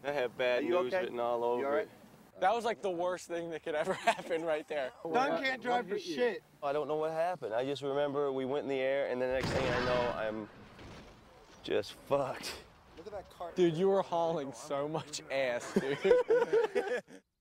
I have bad news written all over it. That was like the worst thing that could ever happen right there. Dunn can't drive for shit. I don't know what happened. I just remember we went in the air, and the next thing I know, I'm just fucked. Look at that car. Dude, you were hauling so much ass, dude.